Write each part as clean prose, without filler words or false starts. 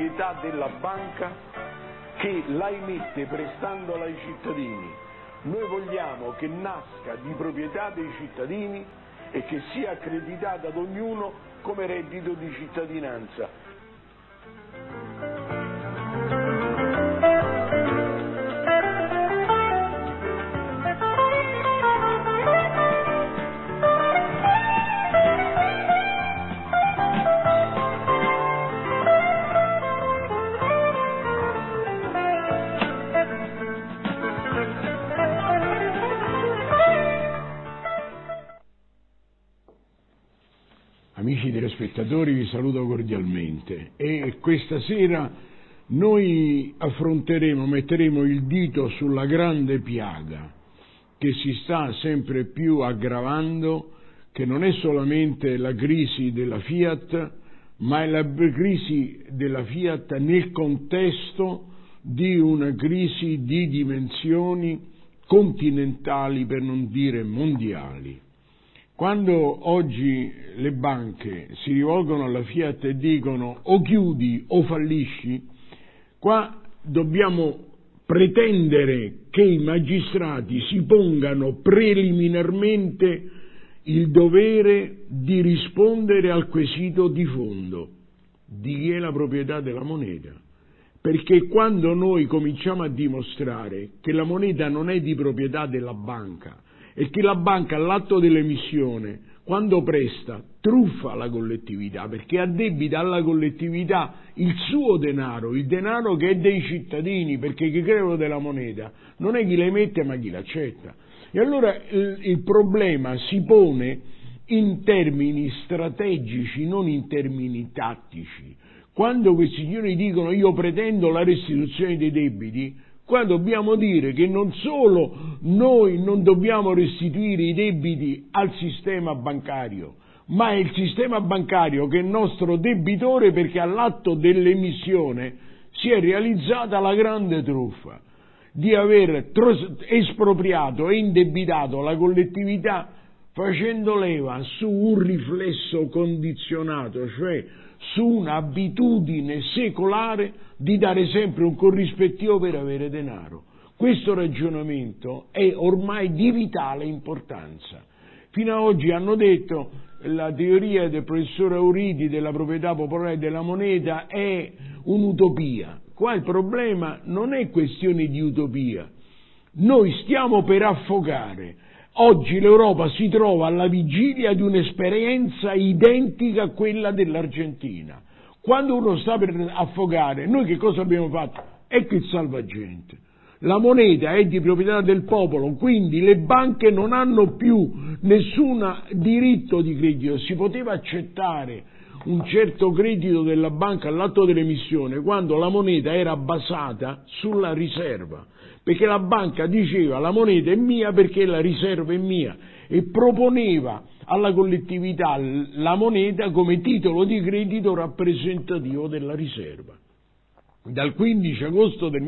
proprietà della banca che la emette prestandola ai cittadini. Noi vogliamo che nasca di proprietà dei cittadini e che sia accreditata ad ognuno come reddito di cittadinanza. Amici telespettatori, vi saluto cordialmente e questa sera noi metteremo il dito sulla grande piaga che si sta sempre più aggravando, che non è solamente la crisi della Fiat, ma è la crisi della Fiat nel contesto di una crisi di dimensioni continentali, per non dire mondiali. Quando oggi le banche si rivolgono alla Fiat e dicono o chiudi o fallisci, qua dobbiamo pretendere che i magistrati si pongano preliminarmente il dovere di rispondere al quesito di fondo di chi è la proprietà della moneta. Perché quando noi cominciamo a dimostrare che la moneta non è di proprietà della banca, e che la banca all'atto dell'emissione, quando presta, truffa la collettività, perché addebita alla collettività il suo denaro, il denaro che è dei cittadini, perché chi crea della moneta non è chi la emette ma chi l'accetta. E allora il problema si pone in termini strategici, non in termini tattici. Quando questi signori dicono io pretendo la restituzione dei debiti, qua dobbiamo dire che non solo noi non dobbiamo restituire i debiti al sistema bancario, ma è il sistema bancario che è il nostro debitore, perché all'atto dell'emissione si è realizzata la grande truffa di aver espropriato e indebitato la collettività facendo leva su un riflesso condizionato, cioè su un'abitudine secolare di dare sempre un corrispettivo per avere denaro. Questo ragionamento è ormai di vitale importanza. Fino ad oggi hanno detto la teoria del professor Auriti della proprietà popolare della moneta è un'utopia. Qua il problema non è questione di utopia. Noi stiamo per affogare. Oggi l'Europa si trova alla vigilia di un'esperienza identica a quella dell'Argentina. Quando uno sta per affogare, noi che cosa abbiamo fatto? Ecco il salvagente. La moneta è di proprietà del popolo, quindi le banche non hanno più nessun diritto di credito. Si poteva accettare un certo credito della banca all'atto dell'emissione quando la moneta era basata sulla riserva, perché la banca diceva la moneta è mia perché la riserva è mia e proponeva alla collettività la moneta come titolo di credito rappresentativo della riserva. Dal 15 agosto del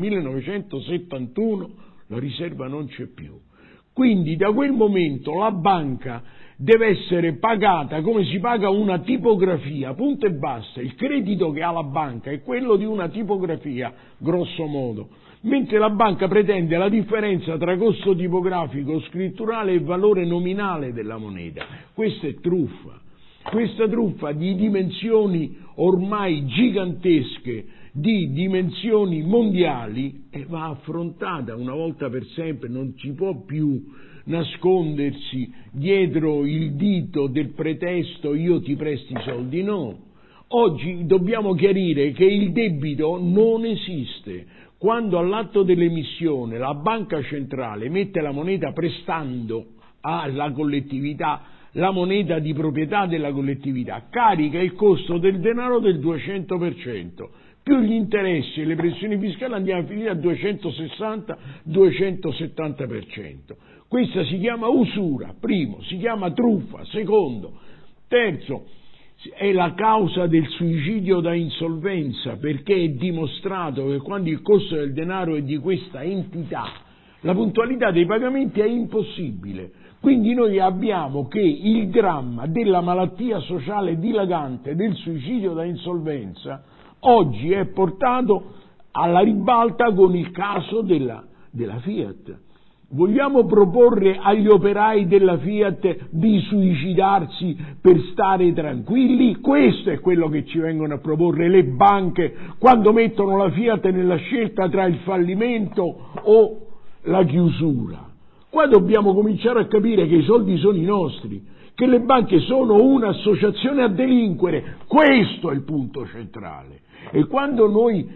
1971 la riserva non c'è più. Quindi da quel momento la banca deve essere pagata come si paga una tipografia, punto e basta. Il credito che ha la banca è quello di una tipografia, grosso modo, mentre la banca pretende la differenza tra costo tipografico, scritturale e valore nominale della moneta. Questa è truffa. Questa truffa di dimensioni ormai gigantesche, di dimensioni mondiali, va affrontata una volta per sempre. Non ci può più nascondersi dietro il dito del pretesto io ti presto i soldi, no. Oggi dobbiamo chiarire che il debito non esiste. Quando all'atto dell'emissione la banca centrale mette la moneta prestando alla collettività la moneta di proprietà della collettività, carica il costo del denaro del 200%, più gli interessi e le pressioni fiscali andiamo a finire a 260-270%. Questa si chiama usura, primo, si chiama truffa, secondo, terzo, è la causa del suicidio da insolvenza, perché è dimostrato che quando il costo del denaro è di questa entità, la puntualità dei pagamenti è impossibile. Quindi noi abbiamo che il dramma della malattia sociale dilagante, del suicidio da insolvenza, oggi è portato alla ribalta con il caso della Fiat. Vogliamo proporre agli operai della Fiat di suicidarsi per stare tranquilli? Questo è quello che ci vengono a proporre le banche quando mettono la Fiat nella scelta tra il fallimento o la chiusura. Qua dobbiamo cominciare a capire che i soldi sono i nostri, che le banche sono un'associazione a delinquere, questo è il punto centrale. E quando noi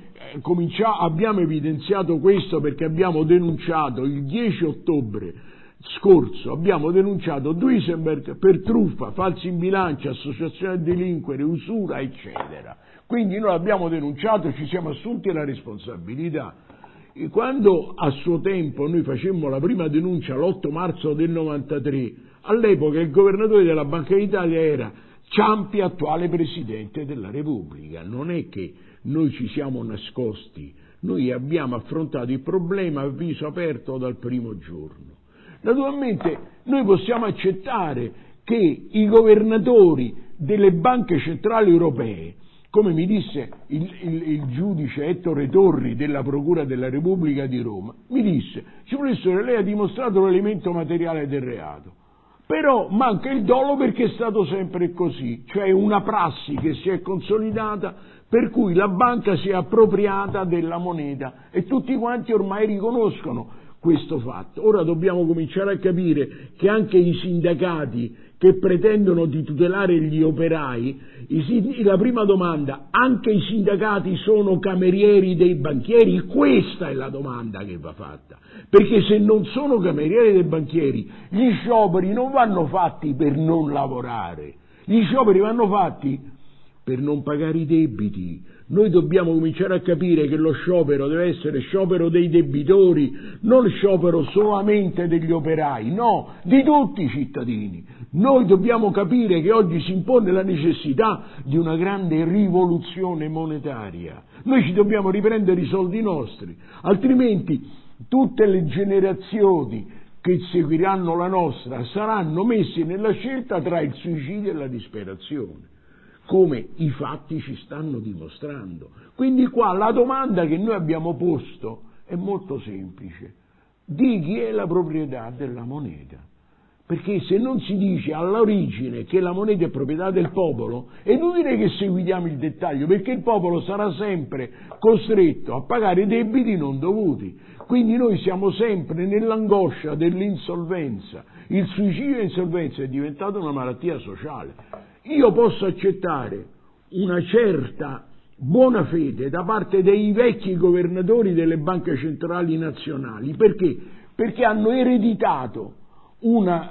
abbiamo evidenziato questo, perché abbiamo denunciato il 10 ottobre scorso, abbiamo denunciato Duisenberg per truffa, falsi in bilancio, associazione a delinquere, usura, eccetera. Quindi noi abbiamo denunciato, ci siamo assunti la responsabilità. E quando a suo tempo noi facemmo la prima denuncia l'8 marzo del 93, all'epoca il governatore della Banca d'Italia era Ciampi, attuale Presidente della Repubblica. Non è che noi ci siamo nascosti, noi abbiamo affrontato il problema a viso aperto dal primo giorno. Naturalmente noi possiamo accettare che i governatori delle banche centrali europee, come mi disse il giudice Ettore Torri della Procura della Repubblica di Roma, mi disse: professore, lei ha dimostrato l'elemento materiale del reato, però manca il dolo perché è stato sempre così, cioè una prassi che si è consolidata per cui la banca si è appropriata della moneta e tutti quanti ormai riconoscono questo fatto. Ora dobbiamo cominciare a capire che anche i sindacati che pretendono di tutelare gli operai, la prima domanda: anche i sindacati sono camerieri dei banchieri? Questa è la domanda che va fatta, perché se non sono camerieri dei banchieri, gli scioperi non vanno fatti per non lavorare, gli scioperi vanno fatti per non pagare i debiti. Noi dobbiamo cominciare a capire che lo sciopero deve essere sciopero dei debitori, non sciopero solamente degli operai, no, di tutti i cittadini. Noi dobbiamo capire che oggi si impone la necessità di una grande rivoluzione monetaria. Noi ci dobbiamo riprendere i soldi nostri, altrimenti tutte le generazioni che seguiranno la nostra saranno messe nella scelta tra il suicidio e la disperazione, come i fatti ci stanno dimostrando. Quindi qua la domanda che noi abbiamo posto è molto semplice: di chi è la proprietà della moneta? Perché se non si dice all'origine che la moneta è proprietà del popolo, è inutile che seguiamo il dettaglio, perché il popolo sarà sempre costretto a pagare debiti non dovuti. Quindi noi siamo sempre nell'angoscia dell'insolvenza. Il suicidio e l'insolvenza è diventato una malattia sociale. Io posso accettare una certa buona fede da parte dei vecchi governatori delle banche centrali nazionali. Perché? Perché hanno ereditato una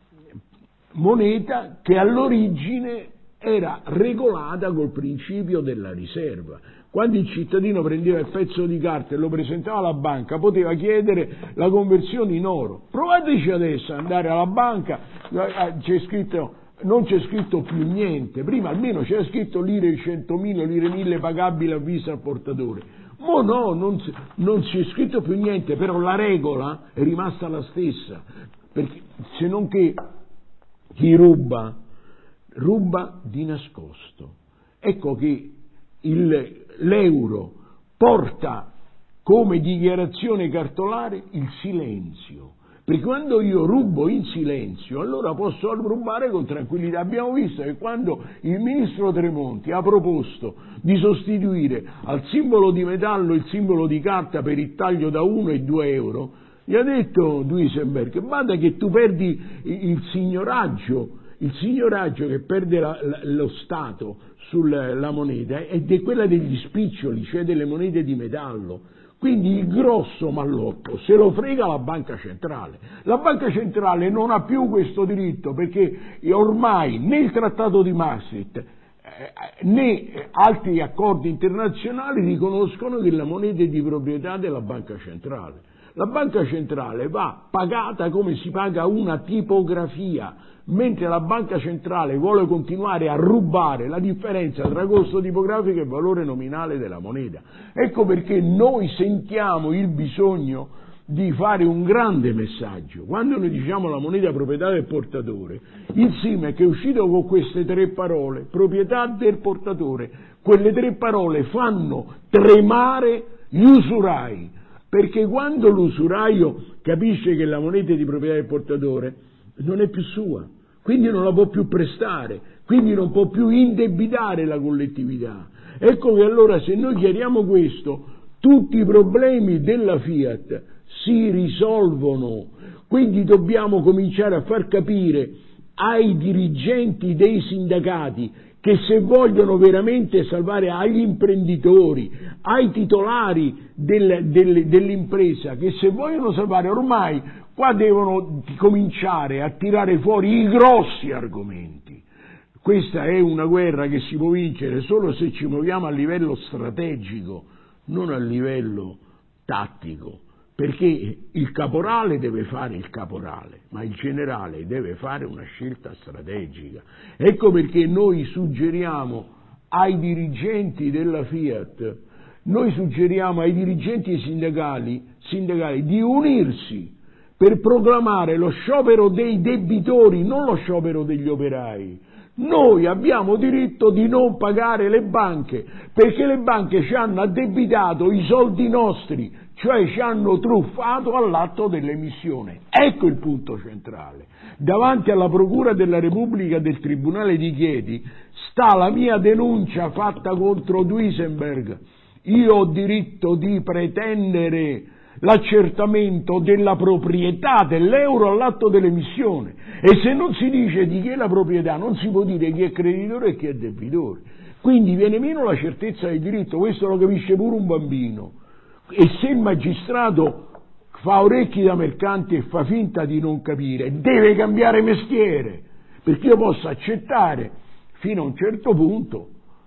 moneta che all'origine era regolata col principio della riserva. Quando il cittadino prendeva il pezzo di carta e lo presentava alla banca, poteva chiedere la conversione in oro. Provateci adesso ad andare alla banca, non c'è scritto più niente. Prima almeno c'era scritto lire 100.000, lire 1.000 pagabili a vista al portatore. Mo no, non c'è scritto più niente, però la regola è rimasta la stessa, perché se non che chi ruba di nascosto. Ecco che l'euro porta come dichiarazione cartolare il silenzio, perché quando io rubo in silenzio allora posso rubare con tranquillità. Abbiamo visto che quando il ministro Tremonti ha proposto di sostituire al simbolo di metallo il simbolo di carta per il taglio da 1 e 2 euro, gli ha detto Duisenberg: guarda che tu perdi il signoraggio che perde lo Stato sulla moneta ed è quella degli spiccioli, cioè delle monete di metallo. Quindi il grosso malloppo se lo frega la banca centrale. La banca centrale non ha più questo diritto, perché ormai né il trattato di Maastricht né altri accordi internazionali riconoscono che la moneta è di proprietà della banca centrale. La banca centrale va pagata come si paga una tipografia, mentre la banca centrale vuole continuare a rubare la differenza tra costo tipografico e valore nominale della moneta. Ecco perché noi sentiamo il bisogno di fare un grande messaggio. Quando noi diciamo la moneta proprietà del portatore, il SIMEC è uscito con queste 3 parole, proprietà del portatore. Quelle 3 parole fanno tremare gli usurai, perché quando l'usuraio capisce che la moneta è di proprietà del portatore non è più sua, quindi non la può più prestare, quindi non può più indebitare la collettività. Ecco che allora, se noi chiariamo questo, tutti i problemi della Fiat si risolvono. Quindi dobbiamo cominciare a far capire ai dirigenti dei sindacati che se vogliono veramente salvare, agli imprenditori, ai titolari dell'impresa, che se vogliono salvare ormai qua devono cominciare a tirare fuori i grossi argomenti. Questa è una guerra che si può vincere solo se ci muoviamo a livello strategico, non a livello tattico, perché il caporale deve fare il caporale, ma il generale deve fare una scelta strategica. Ecco perché noi suggeriamo ai dirigenti della Fiat, noi suggeriamo ai dirigenti sindacali di unirsi per proclamare lo sciopero dei debitori, non lo sciopero degli operai. Noi abbiamo diritto di non pagare le banche, perché le banche ci hanno addebitato i soldi nostri, cioè ci hanno truffato all'atto dell'emissione. Ecco il punto centrale. Davanti alla Procura della Repubblica del Tribunale di Chieti sta la mia denuncia fatta contro Duisenberg. Io ho diritto di pretendere l'accertamento della proprietà dell'euro all'atto dell'emissione, e se non si dice di chi è la proprietà non si può dire chi è creditore e chi è debitore, quindi viene meno la certezza del diritto. Questo lo capisce pure un bambino, e se il magistrato fa orecchi da mercante e fa finta di non capire, deve cambiare mestiere, perché io posso accettare fino a un certo punto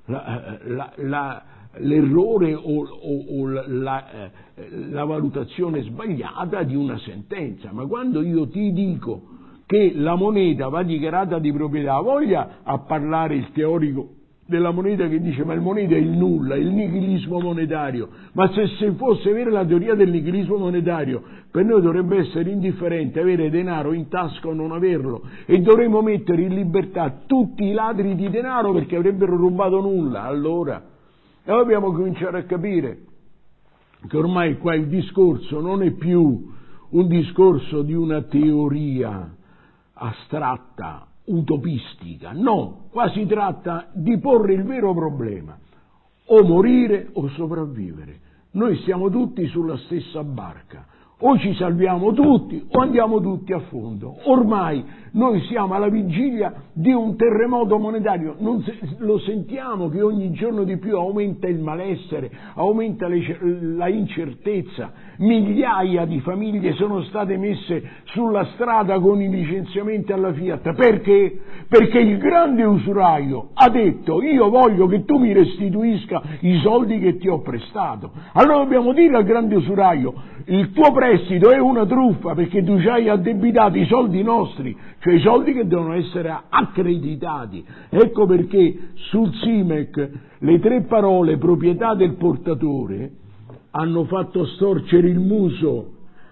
l'errore o la valutazione sbagliata di una sentenza, ma quando io ti dico che la moneta va dichiarata di proprietà, voglia a parlare il teorico della moneta che dice ma il moneta è il nulla, il nichilismo monetario, ma se fosse vera la teoria del nichilismo monetario, per noi dovrebbe essere indifferente avere denaro in tasca o non averlo, e dovremmo mettere in libertà tutti i ladri di denaro perché avrebbero rubato nulla. Allora dobbiamo cominciare a capire che ormai qua il discorso non è più un discorso di una teoria astratta, utopistica, no, qua si tratta di porre il vero problema: o morire o sopravvivere. Noi siamo tutti sulla stessa barca, o ci salviamo tutti o andiamo tutti a fondo. Ormai noi siamo alla vigilia di un terremoto monetario, lo sentiamo che ogni giorno di più aumenta il malessere, aumenta la incertezza, migliaia di famiglie sono state messe sulla strada con i licenziamenti alla Fiat. Perché? Perché il grande usuraio ha detto: io voglio che tu mi restituisca i soldi che ti ho prestato. Allora dobbiamo dire al grande usuraio: il tuo prestito è una truffa perché tu ci hai addebitato i soldi nostri, cioè i soldi che devono essere accreditati. Ecco perché sul SIMEC le 3 parole proprietà del portatore hanno fatto storcere il muso.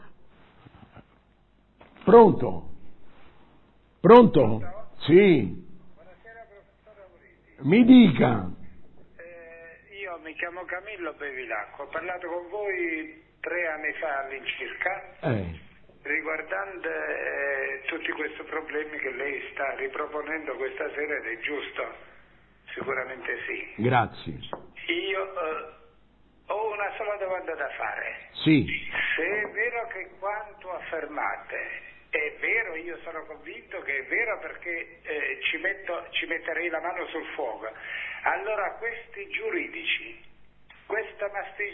Pronto? Pronto? Sì. Buonasera professore Auriti. Mi dica. Io mi chiamo Camillo Bevilacqua, ho parlato con voi 3 anni fa all'incirca riguardante tutti questi problemi che lei sta riproponendo questa sera, ed è giusto, sicuramente sì. Grazie. Io ho una sola domanda da fare. Sì. Se è vero che quanto affermate è vero, io sono convinto che è vero, perché ci metterei la mano sul fuoco, allora questi giuridici, questa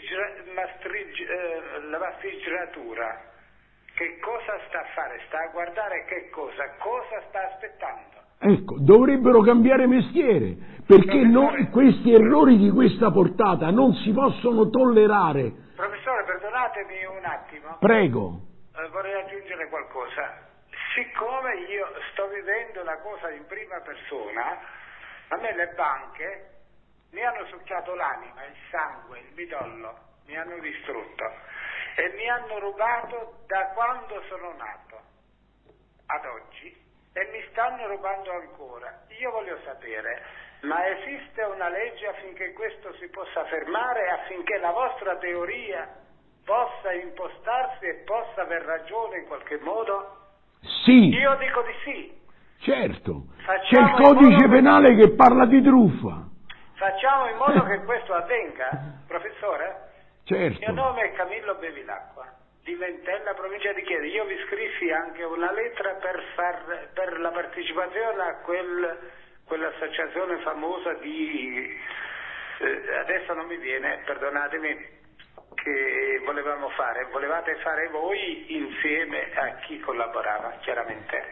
magistratura, che cosa sta a fare? Sta a guardare che cosa sta aspettando? Ecco, dovrebbero cambiare mestiere, perché questi errori di questa portata non si possono tollerare. Professore, perdonatemi un attimo. Prego. Vorrei aggiungere qualcosa. Siccome io sto vivendo la cosa in prima persona, a me le banche mi hanno succhiato l'anima, il sangue, il midollo, mi hanno distrutto. e mi hanno rubato da quando sono nato ad oggi e mi stanno rubando ancora. Io voglio sapere, ma esiste una legge affinché questo si possa fermare, affinché la vostra teoria possa impostarsi e possa aver ragione in qualche modo? Sì. Io dico di sì. Certo. C'è il codice penale che parla di truffa. Facciamo in modo che questo avvenga, professore? Certo. Il mio nome è Camillo Bevilacqua, di Mentella, provincia di Chieti. Io vi scrissi anche una lettera per la partecipazione a quell'associazione famosa di adesso non mi viene, perdonatemi, che volevate fare voi insieme a chi collaborava, chiaramente.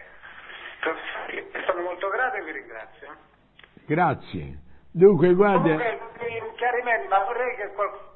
Sono molto grato e vi ringrazio. Grazie. Dunque, guarda... Comunque, un chiarimento, ma vorrei che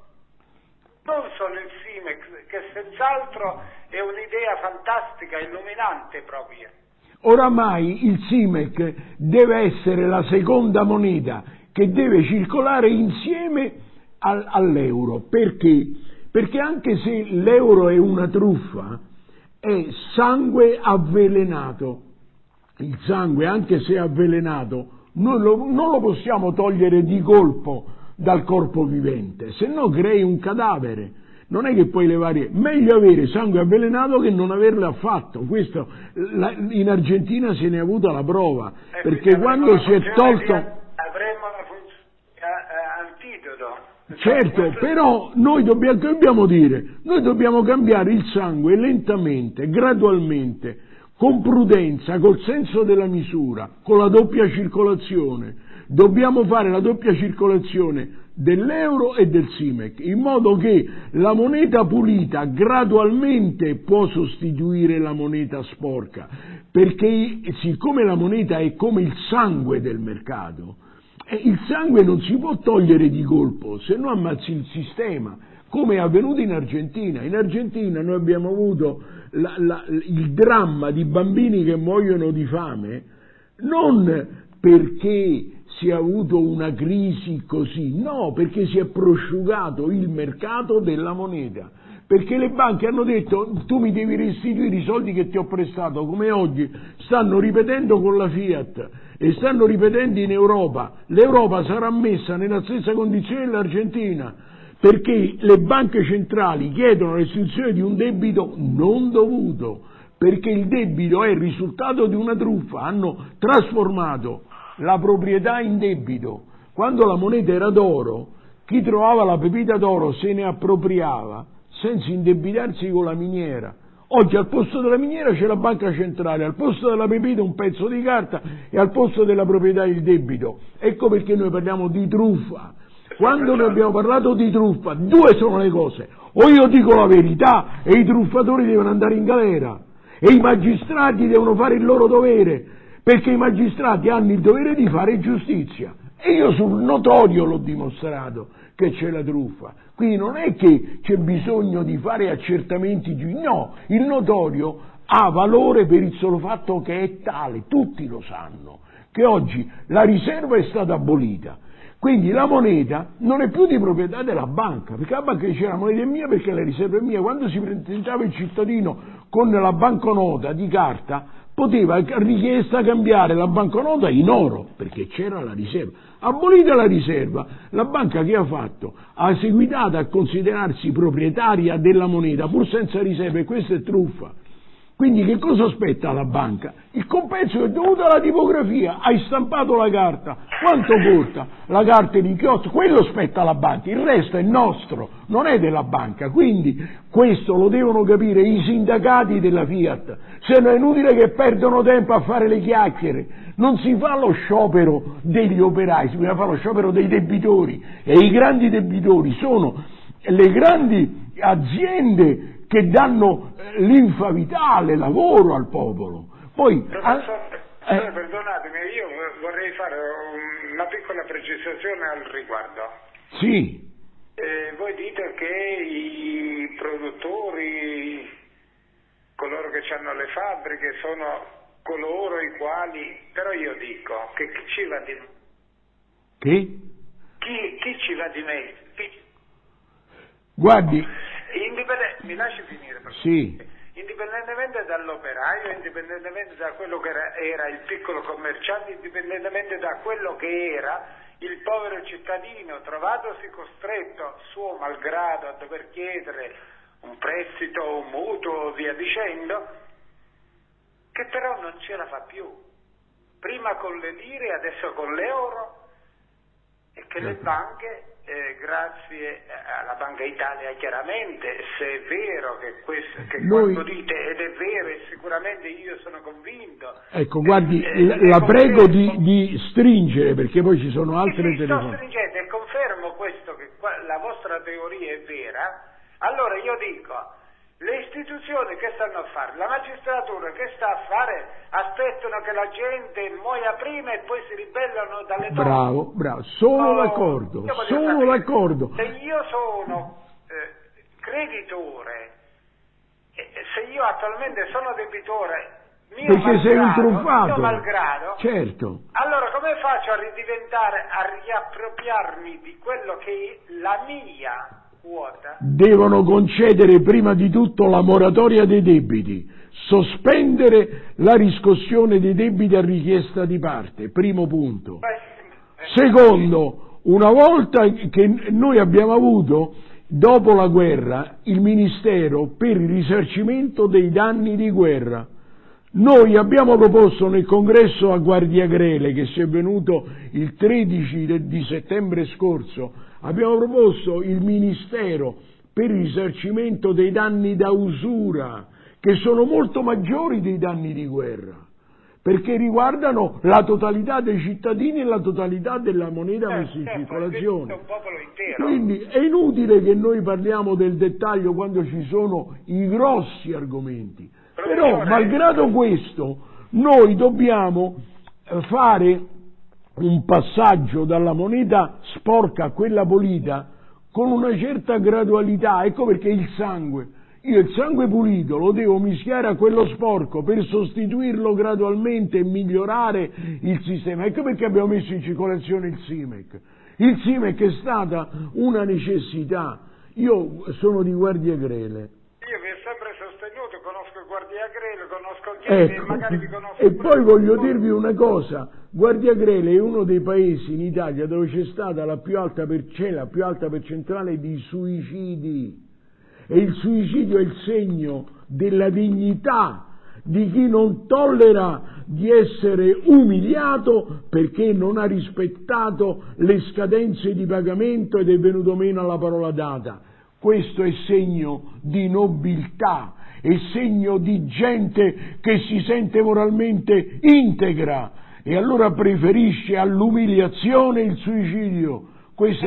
non solo il SIMEX, che senz'altro è un'idea fantastica, illuminante proprio. Oramai il SIMEC deve essere la seconda moneta che deve circolare insieme all'euro. Perché? Perché anche se l'euro è una truffa, è sangue avvelenato. Il sangue, anche se è avvelenato, noi non lo possiamo togliere di colpo dal corpo vivente, se no crei un cadavere. Non è che puoi levare, meglio avere sangue avvelenato che non averlo affatto. Questo in Argentina se ne è avuta la prova, perché quando si è tolto... Avremo una funzione antidoto. Certo, però noi dobbiamo dire, noi dobbiamo cambiare il sangue lentamente, gradualmente, con prudenza, col senso della misura, con la doppia circolazione. Dobbiamo fare la doppia circolazione dell'euro e del SIMEC, in modo che la moneta pulita gradualmente può sostituire la moneta sporca, perché siccome la moneta è come il sangue del mercato, il sangue non si può togliere di colpo, se no ammazzi il sistema, come è avvenuto in Argentina. In Argentina noi abbiamo avuto il dramma di bambini che muoiono di fame, non perché si è avuto una crisi così, no, perché si è prosciugato il mercato della moneta, perché le banche hanno detto tu mi devi restituire i soldi che ti ho prestato, come oggi stanno ripetendo con la Fiat e stanno ripetendo in Europa. L'Europa sarà messa nella stessa condizione dell'Argentina, perché le banche centrali chiedono restituzione di un debito non dovuto, perché il debito è il risultato di una truffa, hanno trasformato la proprietà in debito. Quando la moneta era d'oro, chi trovava la pepita d'oro se ne appropriava senza indebitarsi con la miniera. Oggi al posto della miniera c'è la banca centrale, al posto della pepita un pezzo di carta e al posto della proprietà il debito. Ecco perché noi parliamo di truffa. Quando noi abbiamo parlato di truffa, due sono le cose: o io dico la verità e i truffatori devono andare in galera e i magistrati devono fare il loro dovere, perché i magistrati hanno il dovere di fare giustizia, e io sul notorio l'ho dimostrato che c'è la truffa. Quindi non è che c'è bisogno di fare accertamenti, no, il notorio ha valore per il solo fatto che è tale, tutti lo sanno, che oggi la riserva è stata abolita. Quindi la moneta non è più di proprietà della banca, perché la banca dice la moneta è mia perché la riserva è mia. Quando si presentava il cittadino con la banconota di carta, poteva richiesta cambiare la banconota in oro, perché c'era la riserva. Abolita la riserva, la banca che ha fatto? Ha seguitato a considerarsi proprietaria della moneta pur senza riserva, e questa è truffa. Quindi che cosa aspetta la banca? Il compenso è dovuto alla tipografia, hai stampato la carta, quanto costa? La carta di inchiostro, quello spetta alla banca, il resto è nostro, non è della banca. Quindi questo lo devono capire i sindacati della Fiat, se no è inutile che perdono tempo a fare le chiacchiere. Non si fa lo sciopero degli operai, si fa lo sciopero dei debitori, e i grandi debitori sono le grandi aziende che danno linfa vitale, lavoro al popolo. Poi, perdonatemi, io vorrei fare una piccola precisazione al riguardo. Sì. Voi dite che i produttori, coloro che hanno le fabbriche, sono coloro i quali, però io dico che chi ci va di mezzo? Chi ci va di mezzo? Guardi, mi lasci finire. Sì. Indipendentemente dall'operaio, indipendentemente da quello che era il piccolo commerciante, indipendentemente da quello che era il povero cittadino, trovatosi costretto, suo malgrado, a dover chiedere un prestito, un mutuo, via dicendo, che però non ce la fa più. Prima con le lire, adesso con l'euro, e che le banche, grazie alla Banca Italia chiaramente, se è vero che questo che quanto dite ed è vero, e sicuramente io sono convinto. Ecco, guardi, la prego di stringere, perché poi ci sono altre telefonate. Sto stringendo e confermo questo, che la vostra teoria è vera. Allora io dico, le istituzioni che stanno a fare? La magistratura che sta a fare? Aspettano che la gente muoia prima e poi si ribellano dalle donne. Bravo, sono d'accordo. Se io sono creditore, se io attualmente sono debitore, perché sei un truffato, mio malgrado, certo. Allora come faccio a riappropriarmi di quello che è la mia quota? Devono concedere prima di tutto la moratoria dei debiti, sospendere la riscossione dei debiti a richiesta di parte, primo punto. Secondo, una volta che noi abbiamo avuto, dopo la guerra, il Ministero per il risarcimento dei danni di guerra, noi abbiamo proposto nel congresso a Guardiagrele, che si è venuto il 13 di settembre scorso, abbiamo proposto il Ministero per il risarcimento dei danni da usura, che sono molto maggiori dei danni di guerra, perché riguardano la totalità dei cittadini e la totalità della moneta messa in circolazione. Quindi è inutile che noi parliamo del dettaglio quando ci sono i grossi argomenti. Però, malgrado questo, noi dobbiamo fare un passaggio dalla moneta sporca a quella pulita con una certa gradualità. Ecco perché il sangue pulito lo devo mischiare a quello sporco per sostituirlo gradualmente e migliorare il sistema. Ecco perché abbiamo messo in circolazione il SIMEC. Il SIMEC è stata una necessità. Io sono di Guardiagrele. Io vi ho sempre sostenuto, conosco Guardiagrele, conosco Chiesa, e magari vi conosco. E poi voglio dirvi una cosa, Guardiagrele è uno dei paesi in Italia dove c'è stata la più alta percentuale di suicidi, e il suicidio è il segno della dignità di chi non tollera di essere umiliato perché non ha rispettato le scadenze di pagamento ed è venuto meno alla parola data. Questo è segno di nobiltà, è segno di gente che si sente moralmente integra e allora preferisce all'umiliazione il suicidio. Questo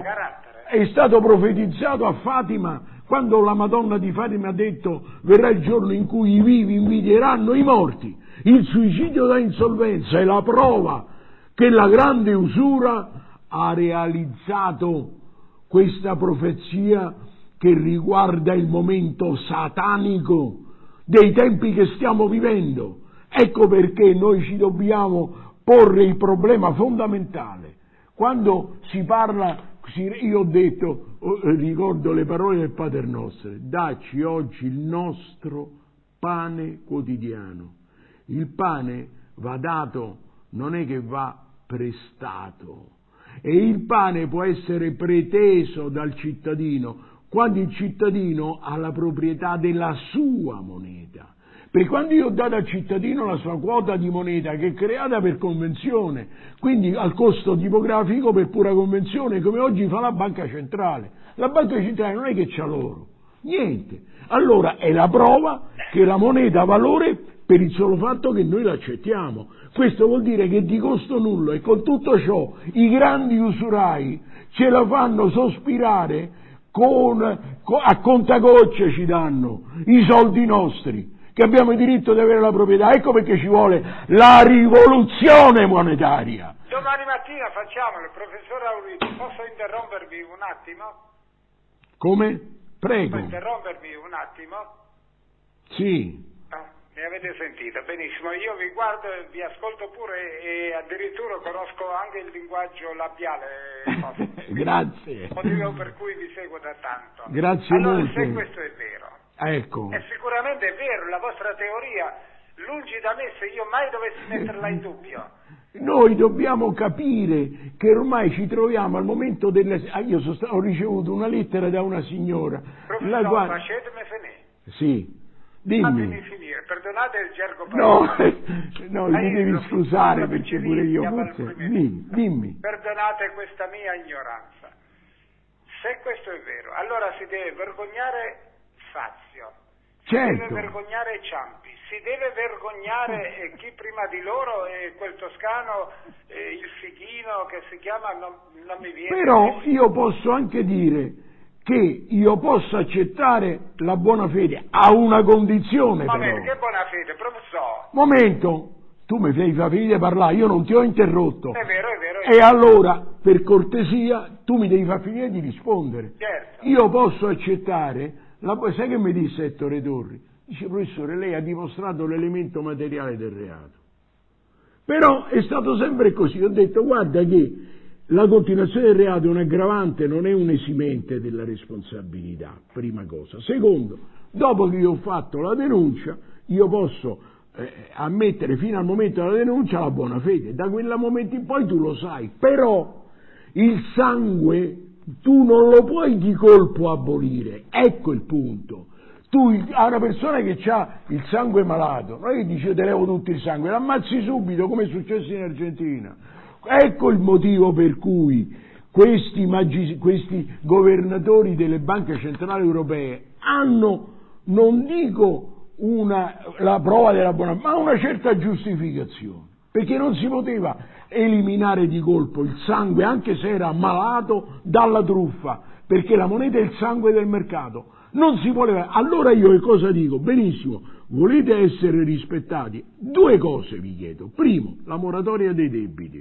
è stato profetizzato a Fatima, quando la Madonna di Fatima ha detto: verrà il giorno in cui i vivi invidieranno i morti. Il suicidio da insolvenza è la prova che la grande usura ha realizzato questa profezia che riguarda il momento satanico dei tempi che stiamo vivendo. Ecco perché noi ci dobbiamo porre il problema fondamentale. Quando si parla, io ho detto, ricordo le parole del Pater Noster: dacci oggi il nostro pane quotidiano. Il pane va dato, non è che va prestato. E il pane può essere preteso dal cittadino quando il cittadino ha la proprietà della sua moneta. Perché quando io ho dato al cittadino la sua quota di moneta, che è creata per convenzione, quindi al costo tipografico per pura convenzione, come oggi fa la banca centrale. La banca centrale non è che c'ha l'oro, niente. Allora è la prova che la moneta ha valore per il solo fatto che noi l'accettiamo. Questo vuol dire che di costo nullo, e con tutto ciò i grandi usurai ce la fanno sospirare a contagocce, ci danno i soldi nostri, che abbiamo il diritto di avere la proprietà. Ecco perché ci vuole la rivoluzione monetaria. Domani mattina facciamolo, professor Auriti. Posso interrompervi un attimo? Come? Prego. Posso interrompervi un attimo? Sì. Mi avete sentito, benissimo. Io vi guardo, vi ascolto pure e addirittura conosco anche il linguaggio labiale. Grazie. Motivo per cui vi seguo da tanto. Grazie allora, molto. se questo è vero, ecco. è sicuramente vero, la vostra teoria, lungi da me se io mai dovessi metterla in dubbio. Noi dobbiamo capire che ormai ci troviamo al momento delle... io ho ricevuto una lettera da una signora. Professore, facetemi finire. Sì, dimmi. Fatemi finire, perdonate il gergo no, mi devi scusare perché pure io forse... Dimmi. Perdonate questa mia ignoranza. Se questo è vero, allora si deve vergognare Fazio, si deve vergognare Ciampi, si deve vergognare chi prima di loro è quel toscano, il fighino che si chiama, non mi viene. Però io posso anche dire che io posso accettare la buona fede a una condizione. Ma però. che buona fede, professore? Momento, tu mi fai finire di parlare, io non ti ho interrotto. È vero. E allora, per cortesia, tu mi devi far finire di rispondere. Certo. Io posso accettare, sai che mi disse Ettore Torri? Dice, professore, lei ha dimostrato l'elemento materiale del reato. Però è stato sempre così, ho detto, guarda che la continuazione del reato è un aggravante, non è un esimente della responsabilità, prima cosa. Secondo, dopo che io ho fatto la denuncia, io posso ammettere fino al momento della denuncia la buona fede, da quel momento in poi tu lo sai, però il sangue tu non lo puoi di colpo abolire, ecco il punto. Tu a una persona che ha il sangue malato, non è che dici io te levo tutto il sangue, l'ammazzi subito come è successo in Argentina. Ecco il motivo per cui questi governatori delle banche centrali europee hanno, non dico la prova della buona, ma una certa giustificazione, perché non si poteva eliminare di colpo il sangue, anche se era malato, dalla truffa, perché la moneta è il sangue del mercato, non si voleva. Allora io che cosa dico? Benissimo, volete essere rispettati? Due cose vi chiedo. Primo, la moratoria dei debiti,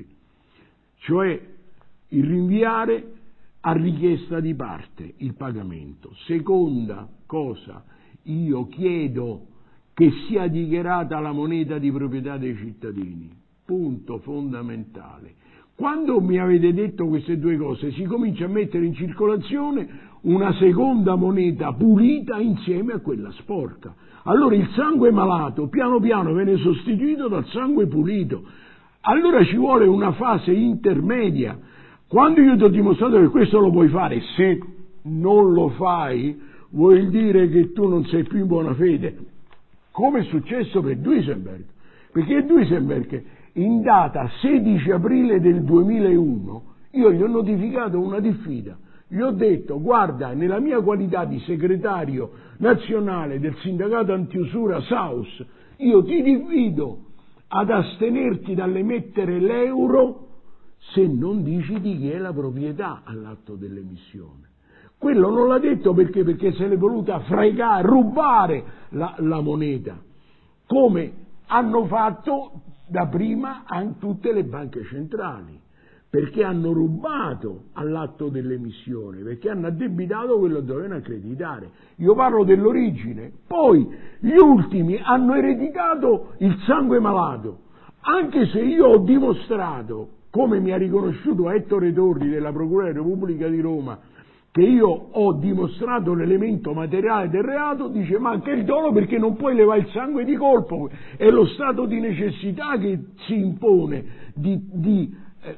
cioè il rinviare a richiesta di parte il pagamento. Seconda cosa, io chiedo che sia dichiarata la moneta di proprietà dei cittadini, punto fondamentale. Quando mi avete detto queste due cose, si comincia a mettere in circolazione una seconda moneta pulita insieme a quella sporca. Allora il sangue malato piano piano viene sostituito dal sangue pulito. Allora ci vuole una fase intermedia. Quando io ti ho dimostrato che questo lo puoi fare, se non lo fai, vuol dire che tu non sei più in buona fede, come è successo per Duisenberg, perché Duisenberg in data 16 aprile del 2001 io gli ho notificato una diffida, gli ho detto guarda, nella mia qualità di segretario nazionale del sindacato antiusura SAUS, io ti diffido ad astenerti dall'emettere l'euro se non dici di chi è la proprietà all'atto dell'emissione. Quello non l'ha detto perché se l'è voluta fregare, rubare la moneta, come hanno fatto da prima anche tutte le banche centrali, perché hanno rubato all'atto dell'emissione, perché hanno addebitato quello che dovevano accreditare. Io parlo dell'origine, poi gli ultimi hanno ereditato il sangue malato, anche se io ho dimostrato, come mi ha riconosciuto Ettore Torri della Procura della Repubblica di Roma, che io ho dimostrato l'elemento materiale del reato, dice manca il dolo perché non puoi levare il sangue di colpo, è lo stato di necessità che si impone di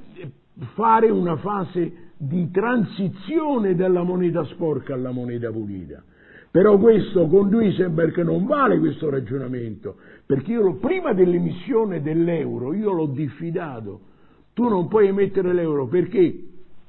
fare una fase di transizione dalla moneta sporca alla moneta pulita. Però questo con Duisenberg non vale questo ragionamento, perché io prima dell'emissione dell'euro io l'ho diffidato, tu non puoi emettere l'euro perché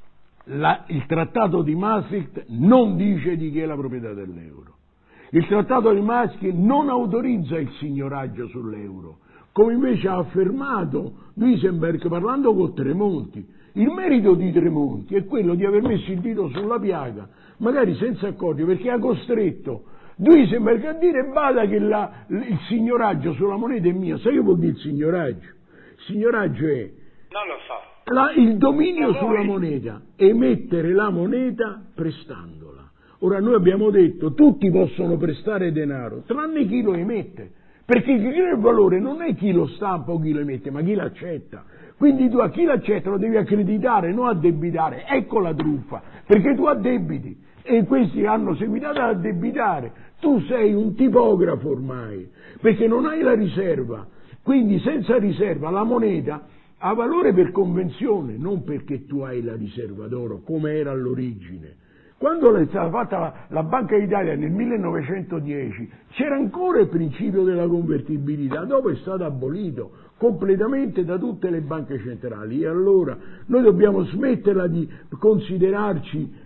il trattato di Maastricht non dice di chi è la proprietà dell'euro. Il trattato di Maastricht non autorizza il signoraggio sull'euro, come invece ha affermato Duisenberg parlando con Tremonti. Il merito di Tremonti è quello di aver messo il dito sulla piaga, magari senza accordi, perché ha costretto Duisenberg a dire bada che il signoraggio sulla moneta è mia. Sai che vuol dire il signoraggio? Il signoraggio è... Non lo so. Il dominio sulla moneta, emettere la moneta prestandola. Ora noi abbiamo detto tutti possono prestare denaro, tranne chi lo emette, perché chi crea il valore non è chi lo stampa o chi lo emette, ma chi l'accetta. Quindi tu a chi l'accetta lo devi accreditare, non addebitare. Ecco la truffa, perché tu addebiti e questi hanno seguitato ad addebitare. Tu sei un tipografo ormai, perché non hai la riserva. Quindi senza riserva la moneta ha valore per convenzione, non perché tu hai la riserva d'oro, come era all'origine. Quando è stata fatta la Banca d'Italia nel 1910 c'era ancora il principio della convertibilità, dopo è stato abolito completamente da tutte le banche centrali, e allora noi dobbiamo smetterla di considerarci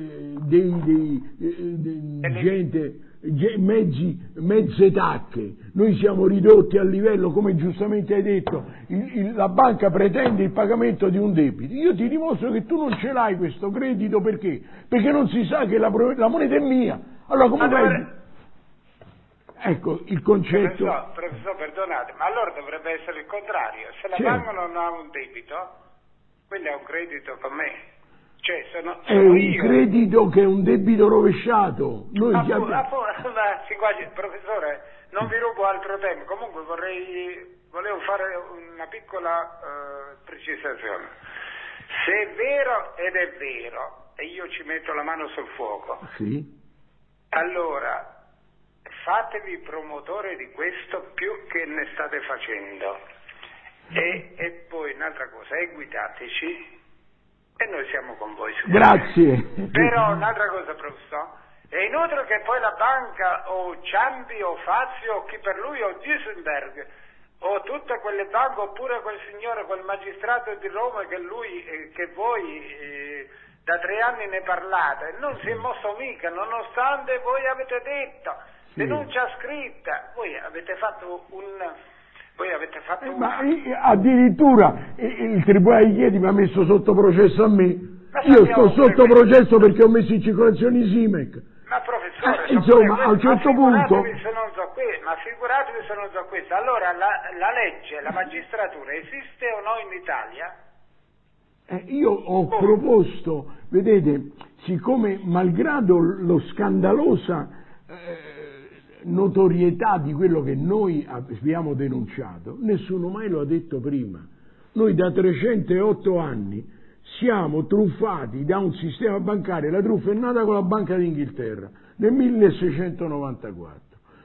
mezze tacche. Noi siamo ridotti al livello, come giustamente hai detto, la banca pretende il pagamento di un debito. Io ti dimostro che tu non ce l'hai questo credito, perché? Perché non si sa che la moneta è mia. Allora come fai? Ecco il concetto. Professor, perdonate, ma allora dovrebbe essere il contrario. Se la banca non ha un debito, quindi ha un credito con me. Cioè, è un credito che è un debito rovesciato. Professore, non vi rubo altro tempo. Comunque volevo fare una piccola precisazione. Se è vero, ed è vero, e io ci metto la mano sul fuoco, sì, allora fatevi promotore di questo più che ne state facendo. E poi un'altra cosa, equitateci. E noi siamo con voi. Grazie. Però un'altra cosa, professor, è inutile che poi la banca o Ciampi o Fazio o chi per lui o Duesenberg o tutte quelle banche, oppure quel signore, quel magistrato di Roma che voi da 3 anni ne parlate, non si è mosso mica, nonostante voi avete detto, denuncia scritta, voi avete fatto ma addirittura il Tribunale di Chieti mi ha messo sotto processo a me. Io sto sotto processo perché ho messo in circolazione i SIMEC. Ma professore, insomma, a un certo punto. Ma figuratevi se non so questo. Allora la legge, la magistratura esiste o no in Italia? Io ho proposto, vedete, siccome malgrado lo scandalosa notorietà di quello che noi abbiamo denunciato, nessuno mai lo ha detto prima. Noi da 308 anni siamo truffati da un sistema bancario. La truffa è nata con la Banca d'Inghilterra nel 1694.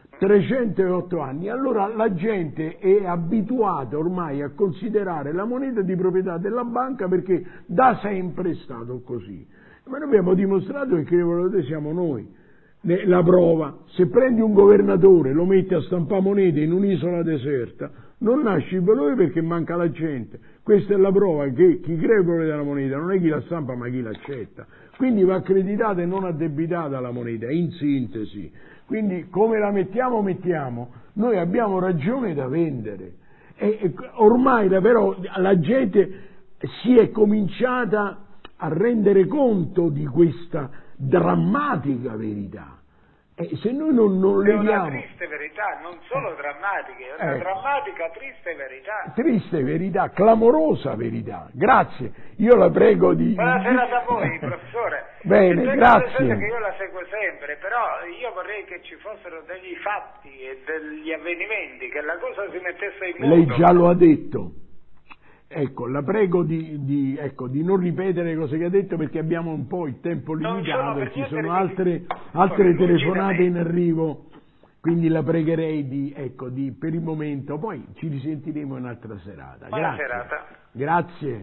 308 anni. Allora la gente è abituata ormai a considerare la moneta di proprietà della banca, perché da sempre è stato così. Ma noi abbiamo dimostrato che il valore siamo noi. La prova: se prendi un governatore, lo metti a stampare monete in un'isola deserta, non nasce il valore perché manca la gente. Questa è la prova che chi crea il valore della moneta non è chi la stampa, ma chi l'accetta. Quindi va accreditata e non addebitata la moneta, in sintesi. Quindi come la mettiamo, noi abbiamo ragione da vendere. E ormai però la gente si è cominciata a rendere conto di questa drammatica verità, e se noi non leghiamo... È una triste verità, non solo drammatica, è una drammatica, triste verità. Triste verità, clamorosa verità. Grazie, io la prego di... Buonasera a voi, professore. Bene, grazie. Che io la seguo sempre, però io vorrei che ci fossero degli fatti e degli avvenimenti, che la cosa si mettesse in moto. Lei già lo ha detto. Ecco, la prego di non ripetere le cose che ha detto, perché abbiamo un po' il tempo limitato e ci sono altre telefonate in arrivo, quindi la pregherei per il momento, poi ci risentiremo in un'altra serata. Buona serata. Grazie.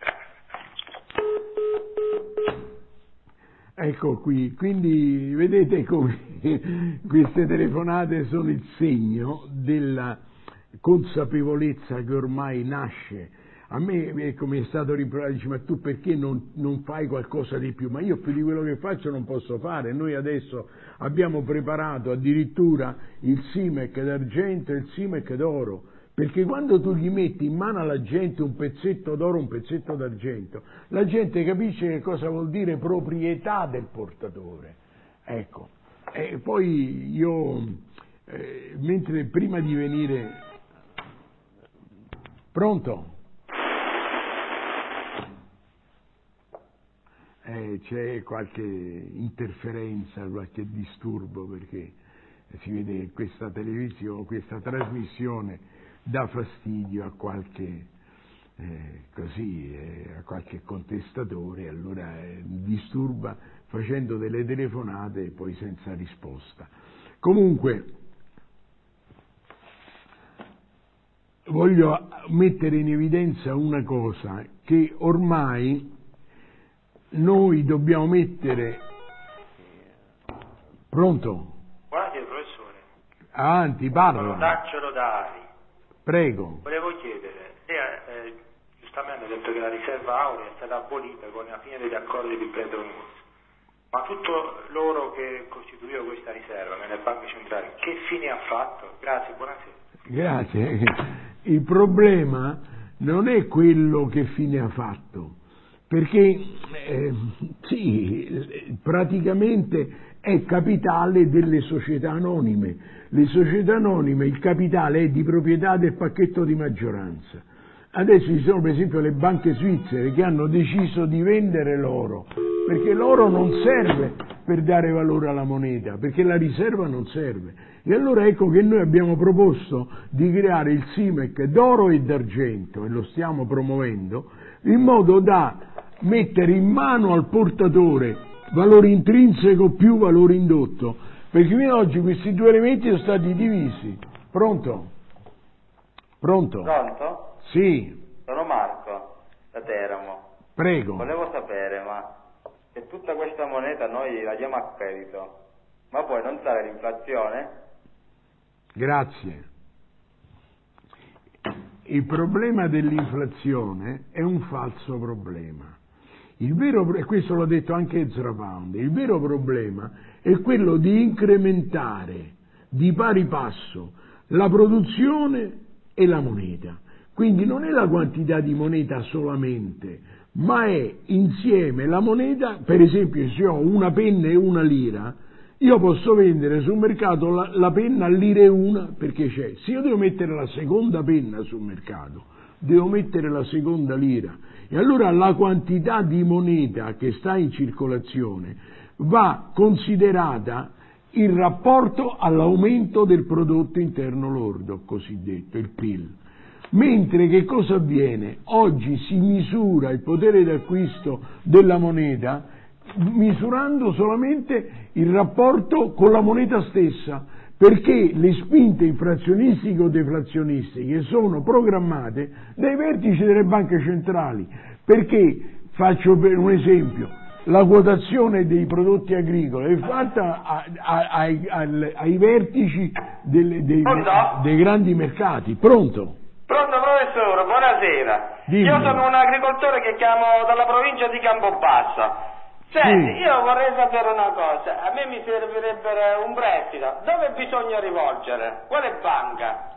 Ecco qui, quindi vedete come queste telefonate sono il segno della consapevolezza che ormai nasce. A me mi è stato rimproverato, dice: ma tu perché non fai qualcosa di più? Ma io più di quello che faccio non posso fare. Noi adesso abbiamo preparato addirittura il SIMEC d'argento e il SIMEC d'oro, perché quando tu gli metti in mano alla gente un pezzetto d'oro, un pezzetto d'argento, la gente capisce che cosa vuol dire proprietà del portatore. Ecco, e poi io, mentre prima di venire... Pronto? C'è qualche interferenza, qualche disturbo, perché si vede che questa televisione, questa trasmissione dà fastidio a qualche a qualche contestatore, allora disturba facendo delle telefonate poi senza risposta. Comunque voglio mettere in evidenza una cosa, che ormai noi dobbiamo mettere... Pronto? Buonasera professore. Avanti, parla. Sono Daccelo da Ari. Prego. Volevo chiedere, giustamente ha detto che la riserva aurea è stata abolita con la fine degli accordi di Bretton Woods, ma tutto l'oro che costituiva questa riserva nelle banche centrali, che fine ha fatto? Grazie, buonasera. Grazie. Il problema non è quello che fine ha fatto, perché sì, praticamente è capitale delle società anonime. Le società anonime, il capitale è di proprietà del pacchetto di maggioranza. Adesso ci sono per esempio le banche svizzere che hanno deciso di vendere l'oro, perché l'oro non serve per dare valore alla moneta, perché la riserva non serve. E allora ecco che noi abbiamo proposto di creare il SIMEC d'oro e d'argento, e lo stiamo promuovendo, in modo da mettere in mano al portatore valore intrinseco più valore indotto, perché fino ad oggi questi due elementi sono stati divisi. Pronto? Pronto? Pronto? Sì. Sono Marco, da Teramo. Prego. Volevo sapere, ma se tutta questa moneta noi la diamo a credito, ma poi non sarà l'inflazione? Grazie. Il problema dell'inflazione è un falso problema. Il vero, e questo l'ha detto anche Ezra Pound, il vero problema è quello di incrementare di pari passo la produzione e la moneta. Quindi non è la quantità di moneta solamente, ma è insieme la moneta. Per esempio, se ho una penna e una lira, io posso vendere sul mercato la penna a lira e una, perché c'è. Se io devo mettere la seconda penna sul mercato, devo mettere la seconda lira. E allora la quantità di moneta che sta in circolazione va considerata in rapporto all'aumento del prodotto interno lordo, cosiddetto, il PIL. Mentre che cosa avviene? Oggi si misura il potere d'acquisto della moneta misurando solamente il rapporto con la moneta stessa, perché le spinte inflazionistico-deflazionistiche sono programmate dai vertici delle banche centrali. Perché, faccio per un esempio, la quotazione dei prodotti agricoli è fatta ai vertici dei grandi mercati. Pronto? Pronto professore, buonasera. Dimmi. Io sono un agricoltore che chiamo dalla provincia di Campobasso. Senti, Sì. io vorrei sapere una cosa, a me mi servirebbe un prestito, dove bisogna rivolgere? Quale banca?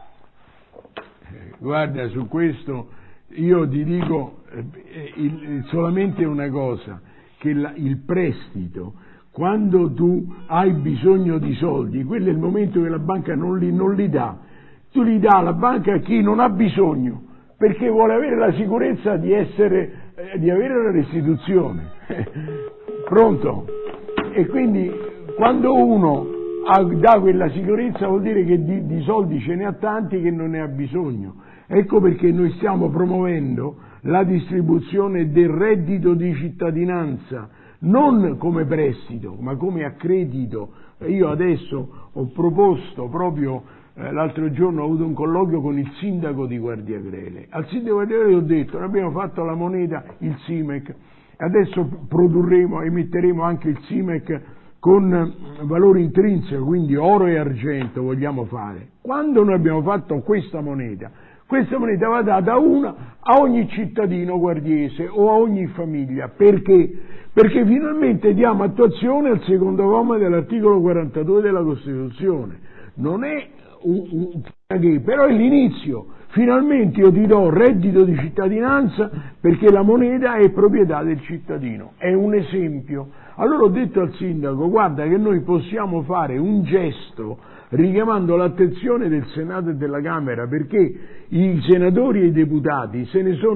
Guarda, su questo io ti dico solamente una cosa, che il prestito, quando tu hai bisogno di soldi, quello è il momento che la banca non li dà. Tu li dà alla banca a chi non ha bisogno, perché vuole avere la sicurezza di avere la restituzione. Pronto? E quindi quando uno dà quella sicurezza vuol dire che di soldi ce ne ha tanti che non ne ha bisogno. Ecco perché noi stiamo promuovendo la distribuzione del reddito di cittadinanza, non come prestito, ma come accredito. Io adesso ho proposto proprio l'altro giorno ho avuto un colloquio con il sindaco di Guardiagrele. Al sindaco di Guardiagrele ho detto: noi abbiamo fatto la moneta, il SIMEC, adesso emetteremo anche il SIMEC con valore intrinseco, quindi oro e argento vogliamo fare. Quando noi abbiamo fatto questa moneta va data una a ogni cittadino guardiese o a ogni famiglia. Perché? Perché finalmente diamo attuazione al secondo comma dell'articolo 42 della Costituzione. Non è però è l'inizio. Finalmente io ti do reddito di cittadinanza perché la moneta è proprietà del cittadino. È un esempio. Allora ho detto al sindaco: guarda che noi possiamo fare un gesto richiamando l'attenzione del Senato e della Camera, perché i senatori e i deputati se ne sono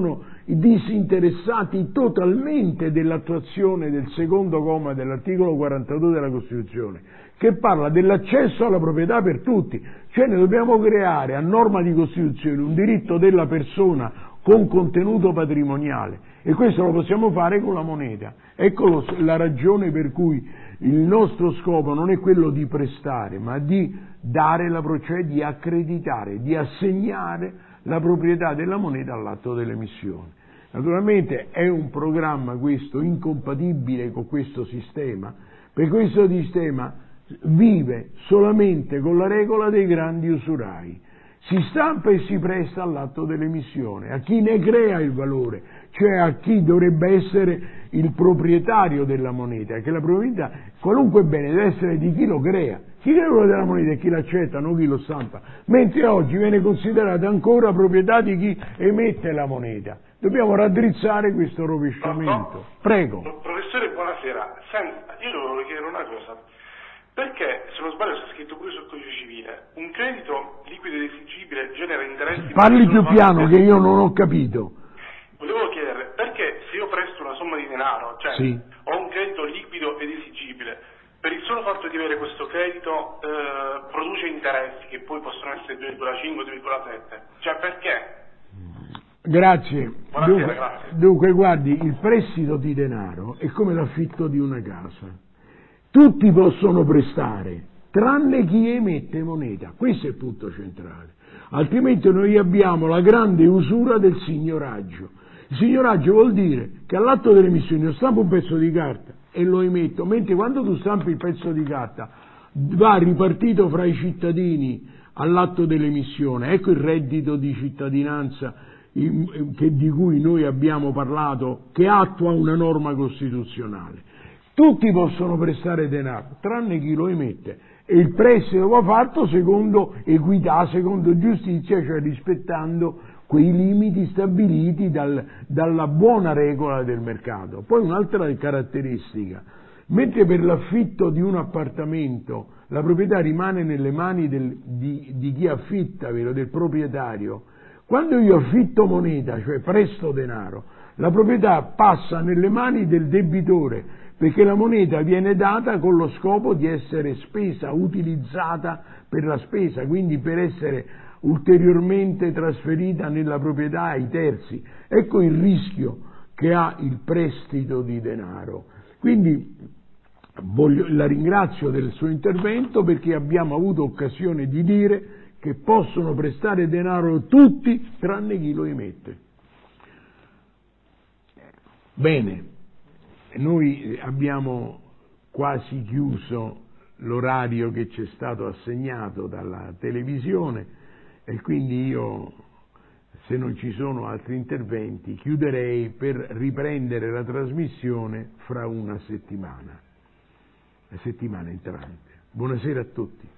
disinteressati totalmente dell'attuazione del secondo comma dell'articolo 42 della Costituzione, che parla dell'accesso alla proprietà per tutti, cioè ne dobbiamo creare a norma di Costituzione un diritto della persona con contenuto patrimoniale, e questo lo possiamo fare con la moneta. Ecco la ragione per cui il nostro scopo non è quello di prestare, ma di dare cioè di accreditare, di assegnare la proprietà della moneta all'atto dell'emissione. Naturalmente è un programma questo incompatibile con questo sistema, perché questo sistema vive solamente con la regola dei grandi usurai. Si stampa e si presta all'atto dell'emissione, a chi ne crea il valore, cioè a chi dovrebbe essere il proprietario della moneta, che la proprietà, qualunque bene deve essere di chi lo crea. Chi crea il valore della moneta è chi l'accetta, non chi lo stampa, mentre oggi viene considerata ancora proprietà di chi emette la moneta. Dobbiamo raddrizzare questo rovesciamento. Prego. Professore, buonasera. Io devo chiedere una cosa. Perché, se non sbaglio, sta scritto pure sul codice civile, un credito liquido ed esigibile genera interessi... Parli più piano che io non ho capito. Volevo chiedere, perché se io presto una somma di denaro, cioè sì, ho un credito liquido ed esigibile, per il solo fatto di avere questo credito produce interessi che poi possono essere 2,5, 2,7, cioè perché? Grazie. Buonasera, grazie. Dunque, guardi, il prestito di denaro è come l'affitto di una casa. Tutti possono prestare, tranne chi emette moneta. Questo è il punto centrale. Altrimenti noi abbiamo la grande usura del signoraggio. Il signoraggio vuol dire che all'atto dell'emissione io stampo un pezzo di carta e lo emetto, mentre quando tu stampi il pezzo di carta va ripartito fra i cittadini all'atto dell'emissione. Ecco il reddito di cittadinanza di cui noi abbiamo parlato, che attua una norma costituzionale. Tutti possono prestare denaro, tranne chi lo emette, e il prestito va fatto secondo equità, secondo giustizia, cioè rispettando quei limiti stabiliti dalla buona regola del mercato. Poi un'altra caratteristica, mentre per l'affitto di un appartamento la proprietà rimane nelle mani di chi affitta, vero, del proprietario, quando io affitto moneta, cioè presto denaro, la proprietà passa nelle mani del debitore, perché la moneta viene data con lo scopo di essere spesa, utilizzata per la spesa, quindi per essere ulteriormente trasferita nella proprietà ai terzi. Ecco il rischio che ha il prestito di denaro. Quindi la ringrazio del suo intervento, perché abbiamo avuto occasione di dire che possono prestare denaro tutti tranne chi lo emette. Bene. Noi abbiamo quasi chiuso l'orario che ci è stato assegnato dalla televisione e quindi io, se non ci sono altri interventi, chiuderei per riprendere la trasmissione fra una settimana, la settimana entrante. Buonasera a tutti.